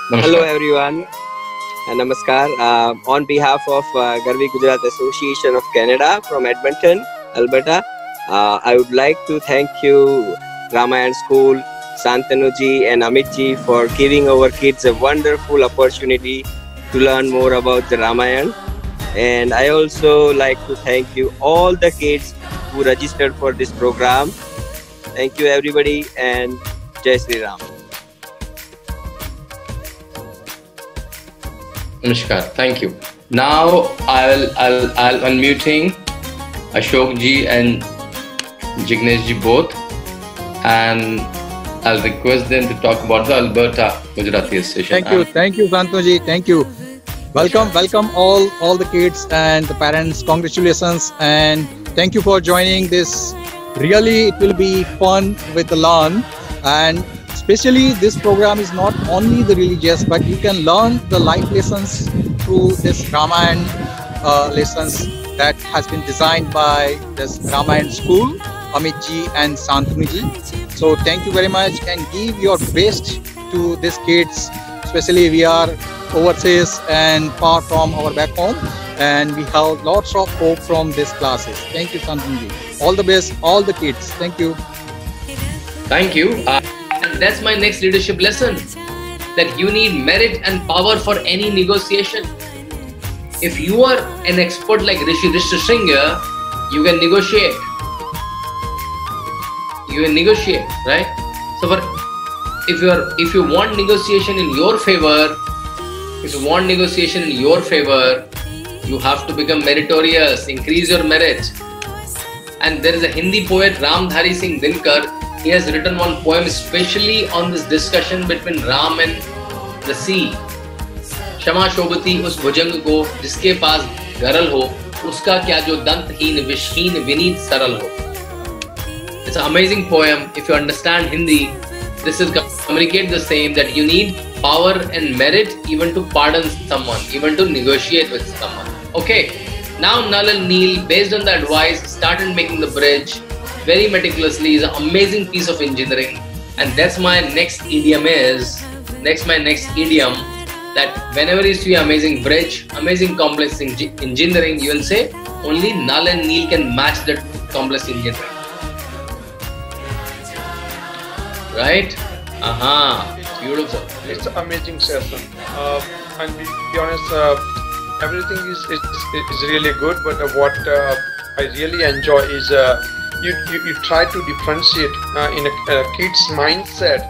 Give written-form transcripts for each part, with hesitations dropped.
Hello Namaskar. everyone, Namaskar. On behalf of Garvi Gujarat Association of Canada from Edmonton, Alberta, I would like to thank you, Ramayan School, Santanu ji and Amit ji for giving our kids a wonderful opportunity to learn more about the Ramayan. And I also like to thank you all the kids who registered for this program. Thank you everybody and Jai Sri Ram. Namaskar. Thank you. Now I'll unmuting Ashok ji and Jignesh ji both, and I'll request them to talk about the Alberta Gujarati Association. Thank you, Santanu ji. Thank you. Welcome all the kids and the parents. Congratulations and thank you for joining this. Really, it will be fun with the learn, and especially this program is not only the religious, but you can learn the life lessons through this Ramayan lessons that has been designed by this Ramayan school, Amit ji and Santanu ji. So thank you very much and give your best to these kids, especially we are overseas and far from our back home, and we have lots of hope from these classes. Thank you, Santanu ji. All the best, all the kids. Thank you. Thank you. And that's my next leadership lesson, that you need merit and power for any negotiation. If you are an expert like Rishi Singha, you can negotiate. You can negotiate, right? So if you want negotiation in your favor, you have to become meritorious, increase your merit. And there is a Hindi poet, Ramdhari Singh Dinkar. He has written one poem especially on this discussion between Ram and the sea. क्षमा शोभती उस भुजंग को जिसके पास गरल हो, उसका क्या जो दंतहीन विषहीन विनीत सरल हो. It's an amazing poem. If you understand Hindi, this is communicate the same, that you need power and merit even to pardon someone, even to negotiate with someone. Okay, now Nal and Neel, based on the advice, started making the bridge very meticulously. Is an amazing piece of engineering, and that's my next idiom that whenever you see amazing bridge, amazing complex engineering, you will say only Nal and Neel can match that complex engineering. Right? Beautiful. It's an amazing session. And to be honest, everything is really good. But what I really enjoy is you try to differentiate in a kid's mindset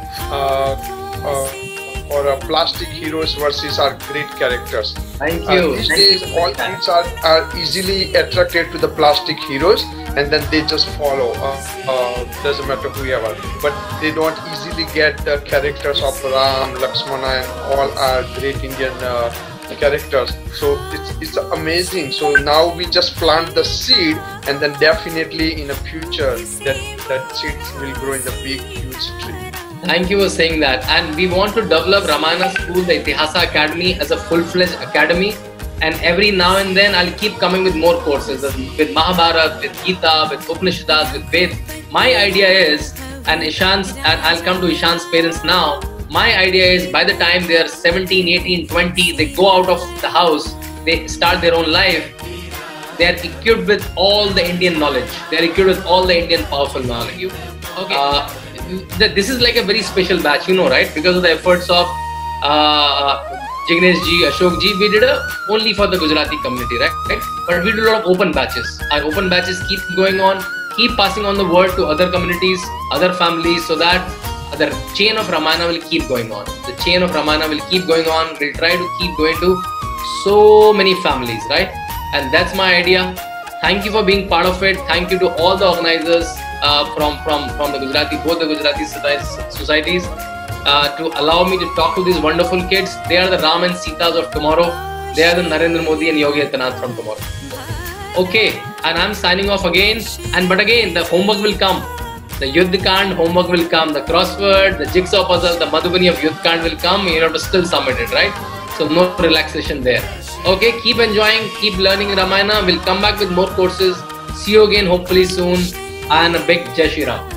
or plastic heroes versus our great characters. Thank you. These days, all kids are easily attracted to the plastic heroes, and then they just follow. Doesn't matter whoever, but they don't easily get the characters of Ram, Lakshmana, and all our great Indian characters. So it's amazing. So now we just plant the seed, and then definitely in the future that seeds will grow in the big huge tree. Thank you for saying that. And we want to develop Ramayana School, the Itihasa Academy, as a full-fledged academy. And every now and then I'll keep coming with more courses with Mahabharata, with Gita, with Upanishads, with Ved. My idea is, and I'll come to Ishan's parents now. My idea is by the time they are 17, 18, 20, they go out of the house, they start their own life, they are equipped with all the Indian knowledge. They are equipped with all the Indian powerful knowledge. Okay. This is like a very special batch, you know, right? Because of the efforts of Jignesh ji, Ashok ji, we did only for the Gujarati community, right? But we do a lot of open batches. Our open batches keep going on, keep passing on the word to other communities, other families, so that the chain of Ramayana will keep going on. The chain of Ramayana will keep going on. We'll try to keep going to so many families, right? And that's my idea. Thank you for being part of it. Thank you to all the organizers from the Gujarati, both the Gujarati societies, to allow me to talk to these wonderful kids. They are the Ram and Sitas of tomorrow. They are the Narendra Modi and Yogi Adityanath from tomorrow. Okay, and I'm signing off again. But again, the homework will come. The Yuddh Kand homework will come. The crossword, the jigsaw puzzle, the Madhubani of Yuddh Kand will come. You have to still submit it, right? So no relaxation there. Okay, keep enjoying, keep learning Ramayana. We'll come back with more courses. See you again hopefully soon. And a big Jai Shri Ram.